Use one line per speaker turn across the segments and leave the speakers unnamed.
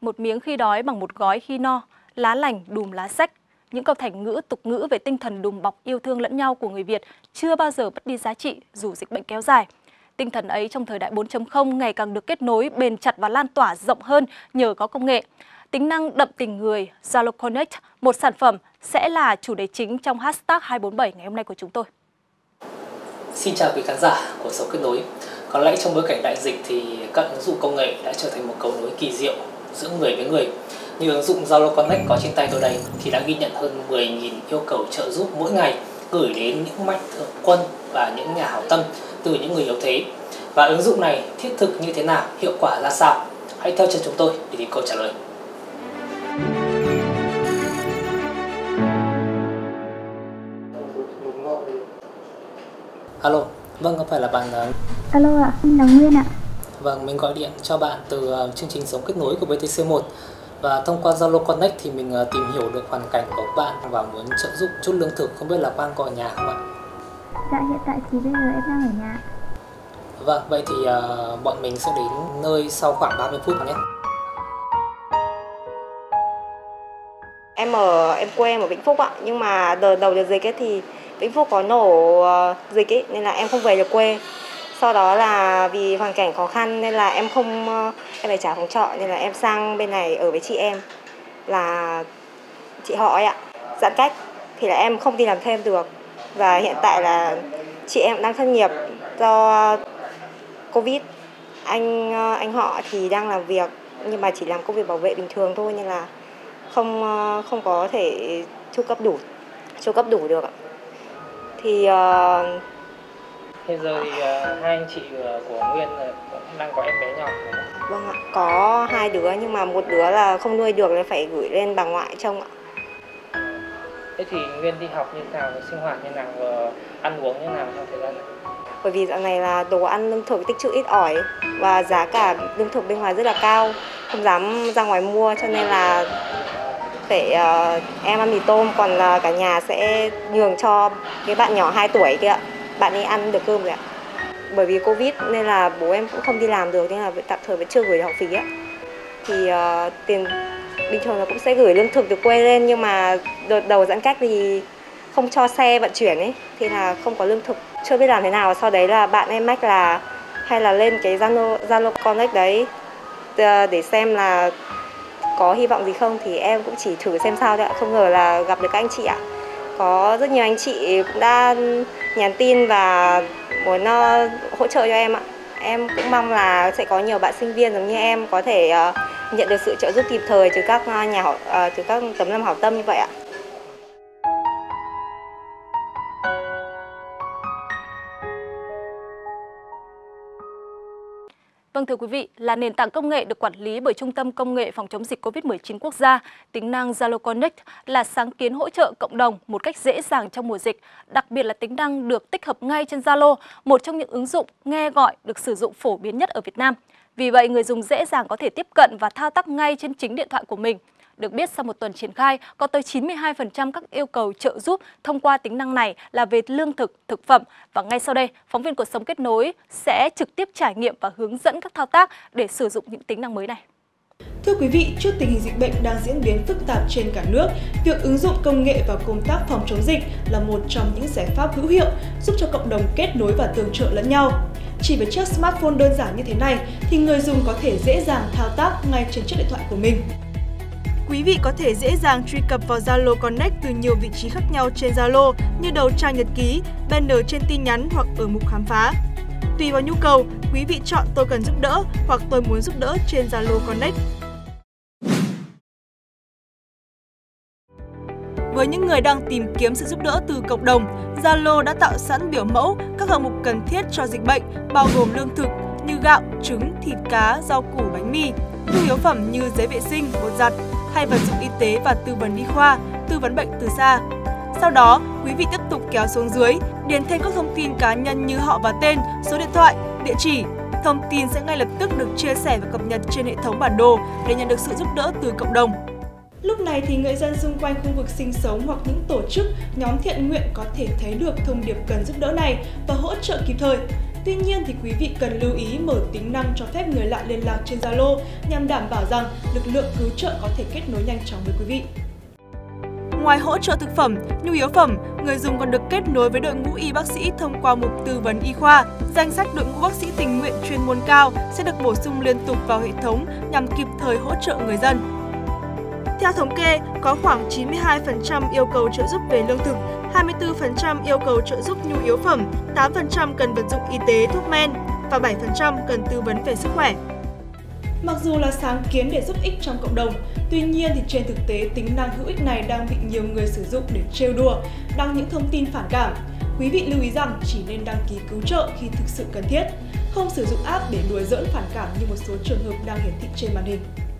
Một miếng khi đói bằng một gói khi no, lá lành đùm lá rách. Những câu thành ngữ, tục ngữ về tinh thần đùm bọc yêu thương lẫn nhau của người Việt chưa bao giờ mất đi giá trị dù dịch bệnh kéo dài. Tinh thần ấy trong thời đại 4.0 ngày càng được kết nối, bền chặt và lan tỏa rộng hơn nhờ có công nghệ. Tính năng đậm tình người Zalo Connect, một sản phẩm, sẽ là chủ đề chính trong hashtag 247 ngày hôm nay của chúng tôi.
Xin chào quý khán giả của Sống Kết Nối. Có lẽ trong bối cảnh đại dịch thì các ứng dụng công nghệ đã trở thành một cầu nối kỳ diệu giữa người với người. Như ứng dụng Zalo Connect có trên tay tôi đây thì đã ghi nhận hơn 10.000 yêu cầu trợ giúp mỗi ngày gửi đến những mạnh thường quân và những nhà hảo tâm từ những người yếu thế. Và ứng dụng này thiết thực như thế nào, hiệu quả ra sao? Hãy theo chân chúng tôi để tìm câu trả lời. Alo, vâng, có phải là bạn...
Alo ạ, mình là Nguyên ạ.
Vâng, mình gọi điện cho bạn từ chương trình Sống Kết Nối của VTC1. Và thông qua Zalo Connect thì mình tìm hiểu được hoàn cảnh của bạn và muốn trợ giúp chút lương thực. Không biết là bạn có ở nhà không ạ?
Dạ, hiện tại thì bây giờ em đang ở nhà.
Vâng, vậy thì bọn mình sẽ đến nơi sau khoảng 30 phút nhé.
Em quê em ở Vĩnh Phúc ạ, nhưng mà đầu đợt dịch ấy thì Vĩnh Phúc có nổ dịch ấy, nên là em không về được quê. Sau đó là vì hoàn cảnh khó khăn nên là em phải trả phòng trọ, nên là em sang bên này ở với chị em là chị họ ấy ạ. Giãn cách thì là em không đi làm thêm được, và hiện tại là chị em đang thất nghiệp do Covid. Anh họ thì đang làm việc nhưng mà chỉ làm công việc bảo vệ bình thường thôi, nên là không có thể chu cấp đủ được ạ. Thì
hiện giờ thì hai anh chị của Nguyên cũng đang có em bé nhỏ.
Vâng ạ, có 2 đứa nhưng mà một đứa là không nuôi được nên phải gửi lên bà ngoại trông ạ.
Thế thì Nguyên đi học như thế nào, sinh hoạt như thế nào, ăn uống như thế nào trong thời gian này?
Bởi vì dạo này là đồ ăn lương thực tích trữ ít ỏi và giá cả lương thực bên ngoài rất là cao, không dám ra ngoài mua, cho nên là phải em ăn mì tôm, còn là cả nhà sẽ nhường cho cái bạn nhỏ 2 tuổi kia ạ. Bạn ấy ăn được cơm rồi ạ. Bởi vì Covid nên là bố em cũng không đi làm được, nên là tạm thời vẫn chưa gửi học phí ạ. Thì tiền bình thường là cũng sẽ gửi lương thực từ quê lên, nhưng mà đợt đầu giãn cách thì không cho xe vận chuyển ấy, thì là không có lương thực, chưa biết làm thế nào. Sau đấy là bạn em mách là hay là lên cái Zalo Connect đấy để xem là có hy vọng gì không, thì em cũng chỉ thử xem sao thôi ạ. Không ngờ là gặp được các anh chị ạ. Có rất nhiều anh chị cũng đã nhắn tin và muốn hỗ trợ cho em ạ. Em cũng mong là sẽ có nhiều bạn sinh viên giống như em có thể nhận được sự trợ giúp kịp thời từ các từ các tấm lòng hảo tâm như vậy ạ.
Vâng, thưa quý vị, là nền tảng công nghệ được quản lý bởi Trung tâm Công nghệ Phòng chống dịch COVID-19 quốc gia, tính năng Zalo Connect là sáng kiến hỗ trợ cộng đồng một cách dễ dàng trong mùa dịch. Đặc biệt là tính năng được tích hợp ngay trên Zalo, một trong những ứng dụng nghe gọi được sử dụng phổ biến nhất ở Việt Nam. Vì vậy, người dùng dễ dàng có thể tiếp cận và thao tác ngay trên chính điện thoại của mình. Được biết, sau một tuần triển khai, có tới 92% các yêu cầu trợ giúp thông qua tính năng này là về lương thực, thực phẩm. Và ngay sau đây, phóng viên của Sống Kết Nối sẽ trực tiếp trải nghiệm và hướng dẫn các thao tác để sử dụng những tính năng mới này.
Thưa quý vị, trước tình hình dịch bệnh đang diễn biến phức tạp trên cả nước, việc ứng dụng công nghệ vào công tác phòng chống dịch là một trong những giải pháp hữu hiệu giúp cho cộng đồng kết nối và tương trợ lẫn nhau. Chỉ với chiếc smartphone đơn giản như thế này thì người dùng có thể dễ dàng thao tác ngay trên chiếc điện thoại của mình. Quý vị có thể dễ dàng truy cập vào Zalo Connect từ nhiều vị trí khác nhau trên Zalo như đầu trang nhật ký, banner trên tin nhắn hoặc ở mục khám phá. Tùy vào nhu cầu, quý vị chọn tôi cần giúp đỡ hoặc tôi muốn giúp đỡ trên Zalo Connect. Với những người đang tìm kiếm sự giúp đỡ từ cộng đồng, Zalo đã tạo sẵn biểu mẫu các hạng mục cần thiết cho dịch bệnh, bao gồm lương thực như gạo, trứng, thịt cá, rau củ, bánh mì, nhu yếu phẩm như giấy vệ sinh, bột giặt, hay vật dụng y tế và tư vấn y khoa, tư vấn bệnh từ xa. Sau đó, quý vị tiếp tục kéo xuống dưới, điền thêm các thông tin cá nhân như họ và tên, số điện thoại, địa chỉ. Thông tin sẽ ngay lập tức được chia sẻ và cập nhật trên hệ thống bản đồ để nhận được sự giúp đỡ từ cộng đồng. Lúc này thì người dân xung quanh khu vực sinh sống hoặc những tổ chức, nhóm thiện nguyện có thể thấy được thông điệp cần giúp đỡ này và hỗ trợ kịp thời. Tuy nhiên thì quý vị cần lưu ý mở tính năng cho phép người lạ liên lạc trên Zalo nhằm đảm bảo rằng lực lượng cứu trợ có thể kết nối nhanh chóng với quý vị. Ngoài hỗ trợ thực phẩm, nhu yếu phẩm, người dùng còn được kết nối với đội ngũ y bác sĩ thông qua mục tư vấn y khoa. Danh sách đội ngũ bác sĩ tình nguyện chuyên môn cao sẽ được bổ sung liên tục vào hệ thống nhằm kịp thời hỗ trợ người dân. Theo thống kê, có khoảng 92% yêu cầu trợ giúp về lương thực, 24% yêu cầu trợ giúp nhu yếu phẩm, 8% cần vật dụng y tế, thuốc men và 7% cần tư vấn về sức khỏe. Mặc dù là sáng kiến để giúp ích trong cộng đồng, tuy nhiên thì trên thực tế tính năng hữu ích này đang bị nhiều người sử dụng để trêu đùa, đăng những thông tin phản cảm. Quý vị lưu ý rằng chỉ nên đăng ký cứu trợ khi thực sự cần thiết, không sử dụng app để đùa giỡn phản cảm như một số trường hợp đang hiển thị trên màn hình.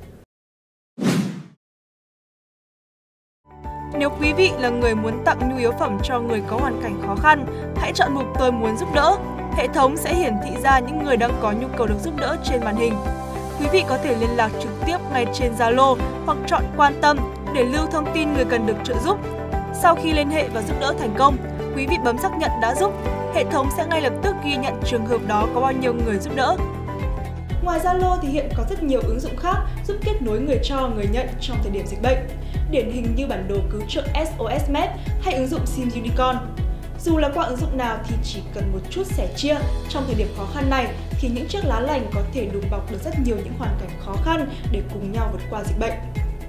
Nếu quý vị là người muốn tặng nhu yếu phẩm cho người có hoàn cảnh khó khăn, hãy chọn mục tôi muốn giúp đỡ. Hệ thống sẽ hiển thị ra những người đang có nhu cầu được giúp đỡ trên màn hình. Quý vị có thể liên lạc trực tiếp ngay trên Zalo hoặc chọn quan tâm để lưu thông tin người cần được trợ giúp. Sau khi liên hệ và giúp đỡ thành công, quý vị bấm xác nhận đã giúp. Hệ thống sẽ ngay lập tức ghi nhận trường hợp đó có bao nhiêu người giúp đỡ. Ngoài Zalo thì hiện có rất nhiều ứng dụng khác giúp kết nối người cho người nhận trong thời điểm dịch bệnh. Điển hình như bản đồ cứu trợ SOS Med hay ứng dụng Sim Unicorn. Dù là qua ứng dụng nào thì chỉ cần một chút sẻ chia trong thời điểm khó khăn này thì những chiếc lá lành có thể đùm bọc được rất nhiều những hoàn cảnh khó khăn để cùng nhau vượt qua dịch bệnh.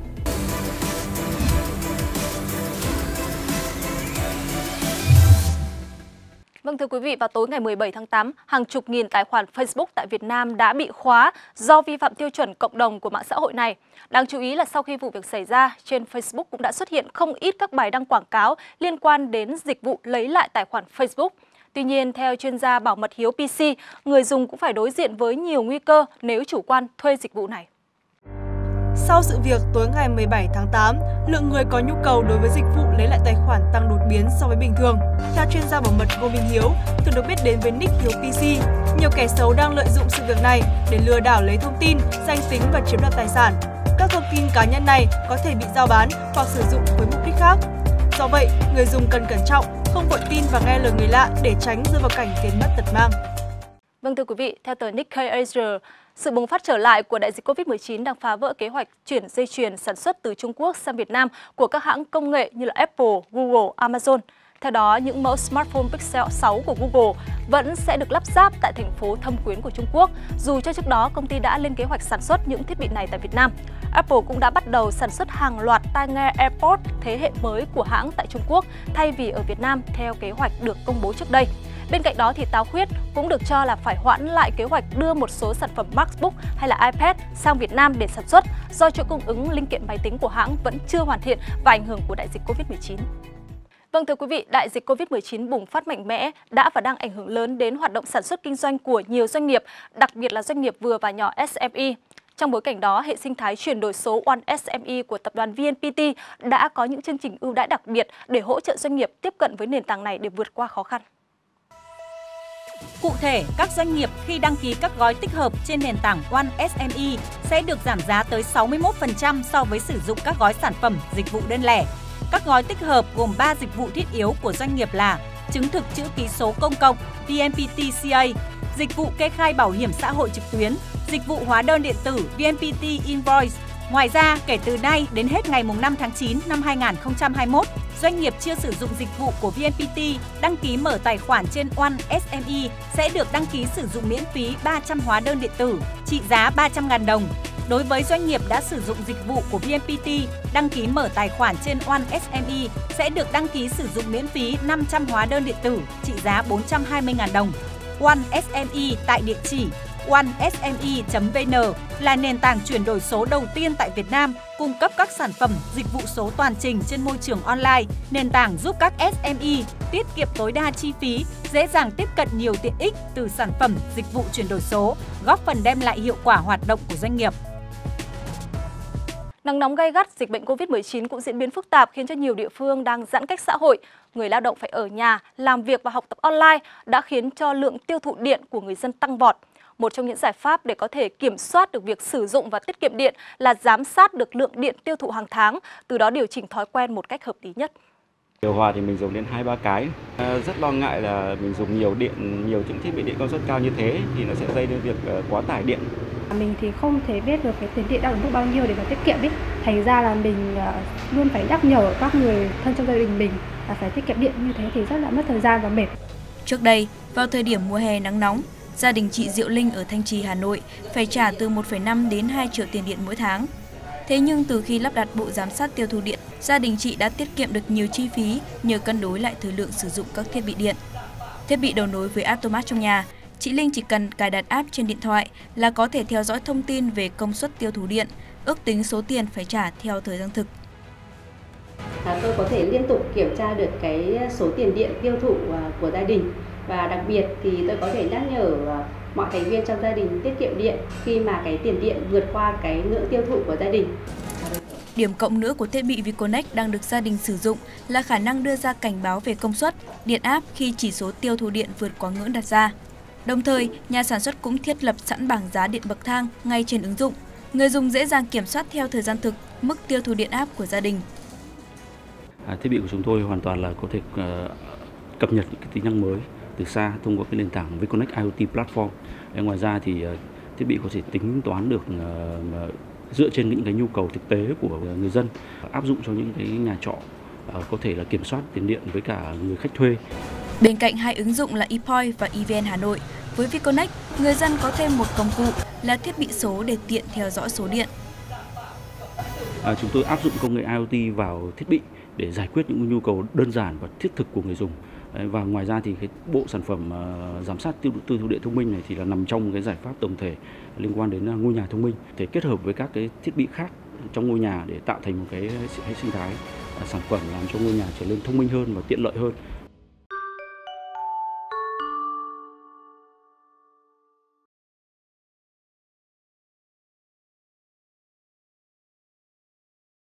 Vâng thưa quý vị, vào tối ngày 17 tháng 8, hàng chục nghìn tài khoản Facebook tại Việt Nam đã bị khóa do vi phạm tiêu chuẩn cộng đồng của mạng xã hội này. Đáng chú ý là sau khi vụ việc xảy ra, trên Facebook cũng đã xuất hiện không ít các bài đăng quảng cáo liên quan đến dịch vụ lấy lại tài khoản Facebook. Tuy nhiên, theo chuyên gia bảo mật Hiếu PC, người dùng cũng phải đối diện với nhiều nguy cơ nếu chủ quan thuê dịch vụ này.
Sau sự việc tối ngày 17 tháng 8, lượng người có nhu cầu đối với dịch vụ lấy lại tài khoản tăng đột biến so với bình thường. Theo chuyên gia bảo mật Ngô Minh Hiếu, thường được biết đến với nick Hiếu PC, nhiều kẻ xấu đang lợi dụng sự việc này để lừa đảo lấy thông tin, danh tính và chiếm đoạt tài sản. Các thông tin cá nhân này có thể bị rao bán hoặc sử dụng với mục đích khác. Do vậy, người dùng cần cẩn trọng, không vội tin và nghe lời người lạ để tránh rơi vào cảnh tiền mất tật mang.
Vâng thưa quý vị, theo tờ Nikkei Asia, sự bùng phát trở lại của đại dịch Covid-19 đang phá vỡ kế hoạch chuyển dây chuyền sản xuất từ Trung Quốc sang Việt Nam của các hãng công nghệ như là Apple, Google, Amazon. Theo đó, những mẫu smartphone Pixel 6 của Google vẫn sẽ được lắp ráp tại thành phố Thâm Quyến của Trung Quốc, dù cho trước đó công ty đã lên kế hoạch sản xuất những thiết bị này tại Việt Nam. Apple cũng đã bắt đầu sản xuất hàng loạt tai nghe AirPods thế hệ mới của hãng tại Trung Quốc thay vì ở Việt Nam theo kế hoạch được công bố trước đây. Bên cạnh đó thì Táo Khuyết cũng được cho là phải hoãn lại kế hoạch đưa một số sản phẩm MacBook hay là iPad sang Việt Nam để sản xuất do chuỗi cung ứng linh kiện máy tính của hãng vẫn chưa hoàn thiện và ảnh hưởng của đại dịch Covid-19. Vâng thưa quý vị, đại dịch Covid-19 bùng phát mạnh mẽ đã và đang ảnh hưởng lớn đến hoạt động sản xuất kinh doanh của nhiều doanh nghiệp, đặc biệt là doanh nghiệp vừa và nhỏ SME. Trong bối cảnh đó, hệ sinh thái chuyển đổi số One SME của tập đoàn VNPT đã có những chương trình ưu đãi đặc biệt để hỗ trợ doanh nghiệp tiếp cận với nền tảng này để vượt qua khó khăn.
Cụ thể, các doanh nghiệp khi đăng ký các gói tích hợp trên nền tảng One SME sẽ được giảm giá tới 61% so với sử dụng các gói sản phẩm, dịch vụ đơn lẻ. Các gói tích hợp gồm 3 dịch vụ thiết yếu của doanh nghiệp là chứng thực chữ ký số công cộng VNPT CA, dịch vụ kê khai bảo hiểm xã hội trực tuyến, dịch vụ hóa đơn điện tử VNPT Invoice. Ngoài ra, kể từ nay đến hết ngày 5 tháng 9 năm 2021, doanh nghiệp chưa sử dụng dịch vụ của VNPT đăng ký mở tài khoản trên One SME sẽ được đăng ký sử dụng miễn phí 300 hóa đơn điện tử trị giá 300.000 đồng. Đối với doanh nghiệp đã sử dụng dịch vụ của VNPT đăng ký mở tài khoản trên One SME sẽ được đăng ký sử dụng miễn phí 500 hóa đơn điện tử trị giá 420.000 đồng. One SME tại địa chỉ onesme.vn là nền tảng chuyển đổi số đầu tiên tại Việt Nam cung cấp các sản phẩm, dịch vụ số toàn trình trên môi trường online. Nền tảng giúp các SME tiết kiệm tối đa chi phí, dễ dàng tiếp cận nhiều tiện ích từ sản phẩm, dịch vụ chuyển đổi số, góp phần đem lại hiệu quả hoạt động của doanh nghiệp.
Nắng nóng gay gắt, dịch bệnh Covid-19 cũng diễn biến phức tạp khiến cho nhiều địa phương đang giãn cách xã hội. Người lao động phải ở nhà, làm việc và học tập online đã khiến cho lượng tiêu thụ điện của người dân tăng vọt. Một trong những giải pháp để có thể kiểm soát được việc sử dụng và tiết kiệm điện là giám sát được lượng điện tiêu thụ hàng tháng, từ đó điều chỉnh thói quen một cách hợp lý nhất.
Điều hòa thì mình dùng đến 2-3 cái. Rất lo ngại là mình dùng nhiều điện, nhiều những thiết bị điện công suất cao như thế thì nó sẽ gây đến việc quá tải điện.
Mình thì không thể biết được cái tiền điện đang ở mức bao nhiêu để mà tiết kiệm ấy. Thành ra là mình luôn phải nhắc nhở các người thân trong gia đình mình là phải tiết kiệm điện, như thế thì rất là mất thời gian và mệt.
Trước đây, vào thời điểm mùa hè nắng nóng, gia đình chị Diệu Linh ở Thanh Trì, Hà Nội phải trả từ 1,5 đến 2 triệu tiền điện mỗi tháng. Thế nhưng từ khi lắp đặt bộ giám sát tiêu thụ điện, gia đình chị đã tiết kiệm được nhiều chi phí nhờ cân đối lại thời lượng sử dụng các thiết bị điện. Thiết bị đầu nối với automat trong nhà, chị Linh chỉ cần cài đặt app trên điện thoại là có thể theo dõi thông tin về công suất tiêu thụ điện, ước tính số tiền phải trả theo thời gian thực.
Tôi có thể liên tục kiểm tra được cái số tiền điện tiêu thụ của gia đình, và đặc biệt thì tôi có thể nhắc nhở mọi thành viên trong gia đình tiết kiệm điện khi mà cái tiền điện vượt qua cái ngưỡng tiêu thụ của gia đình.
Điểm cộng nữa của thiết bị ViConnect đang được gia đình sử dụng là khả năng đưa ra cảnh báo về công suất, điện áp khi chỉ số tiêu thụ điện vượt quá ngưỡng đặt ra. Đồng thời, nhà sản xuất cũng thiết lập sẵn bảng giá điện bậc thang ngay trên ứng dụng. Người dùng dễ dàng kiểm soát theo thời gian thực mức tiêu thụ điện áp của gia đình.
Thiết bị của chúng tôi hoàn toàn là có thể cập nhật những cái tính năng mới từ xa thông qua cái nền tảng ViConnect IoT Platform. Ngoài ra thì thiết bị có thể tính toán được dựa trên những cái nhu cầu thực tế của người dân, áp dụng cho những cái nhà trọ có thể là kiểm soát tiền điện với cả người khách thuê.
Bên cạnh hai ứng dụng là ePoint và EVN Hà Nội, với ViConnect, người dân có thêm một công cụ là thiết bị số để tiện theo dõi số điện.
Chúng tôi áp dụng công nghệ IoT vào thiết bị để giải quyết những nhu cầu đơn giản và thiết thực của người dùng. Và ngoài ra thì cái bộ sản phẩm giám sát tiêu thụ điện thông minh này thì là nằm trong cái giải pháp tổng thể liên quan đến ngôi nhà thông minh, để kết hợp với các cái thiết bị khác trong ngôi nhà để tạo thành một cái hệ sinh thái sản phẩm làm cho ngôi nhà trở nên thông minh hơn và tiện lợi hơn.